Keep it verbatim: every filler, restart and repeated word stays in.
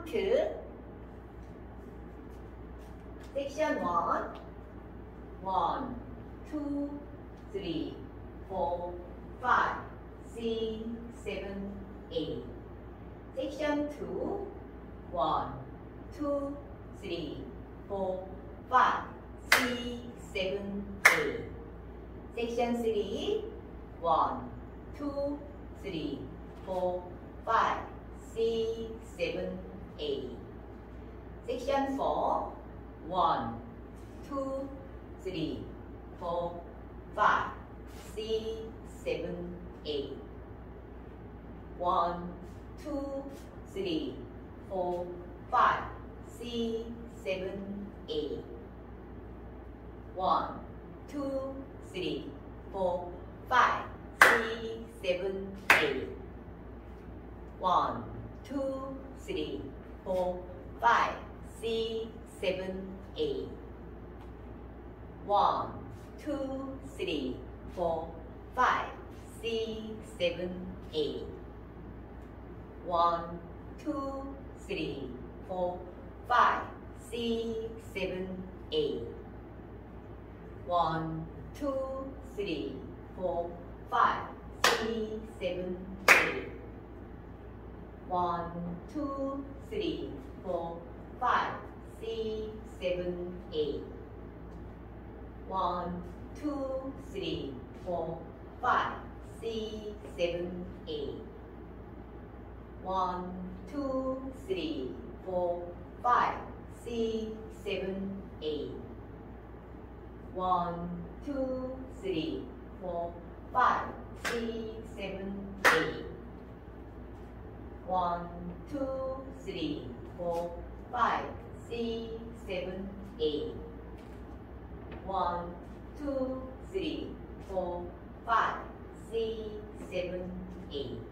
카운트. 섹션 원. 원, 투, 쓰리, 포, 파이브, 식, 세븐, 에잇. 섹션 투. 원, 투, 쓰리, 포, 파이브, 식, 세븐, 에잇. 섹션 쓰리. 원, 투, 쓰리, 포, 파이브, 식, 세븐, 에잇. 섹션 포. 원, 투, 쓰리, 포, 파이브, 식, 세븐, 에잇. 원, 투, 쓰리, 포, 파이브, 식, 세븐, 에잇. 원, 투, 쓰리, 포, 파이브, 식, 세븐, 에잇. 원, 투, 쓰리, 포, 파이브, 식, 세븐, 에잇. 원, 투, 쓰리, 포, 파이브, 식, 세븐, 에잇. 원, 투, 쓰리, 포, 파이브, 식, 세븐, 에잇. 원, 투, 쓰리, 포, 파이브, 식, 세븐, 에잇. 원, 투, 쓰리, 포, 파이브, 식, 세븐, 에잇. 원, 투, 쓰리, 포, 파이브, 식, 세븐, 에잇. 원, 투, 쓰리, 포, 파이브, 식, 세븐, 에잇. 원, 투, 쓰리, 포, 파이브, 식, 세븐, 에잇. 원, 투, 쓰리, 포, 파이브, 식, 세븐, 에잇. 원, 투, 쓰리, 포, 파이브, 식, 세븐, 에잇.